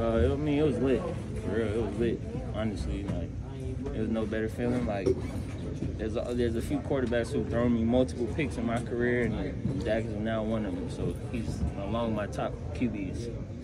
I mean, it was lit. For real, it was lit. Honestly, like, there's no better feeling. Like, there's a few quarterbacks who've thrown me multiple picks in my career, and Dak is now one of them. So he's along my top QBs.